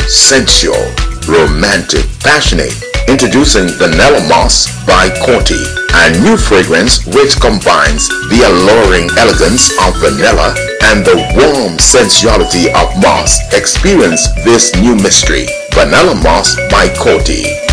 sensual, romantic, passionate. Introducing Vanilla Musk by Coty, a new fragrance which combines the alluring elegance of vanilla and the warm sensuality of musk. Experience this new mystery, Vanilla Musk by Coty.